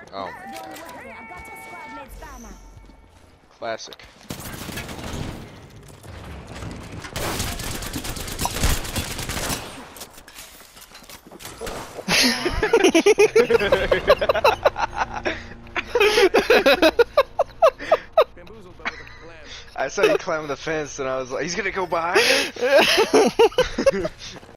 Oh my god. Classic. I saw you climb the fence and I was like, he's gonna go behind him?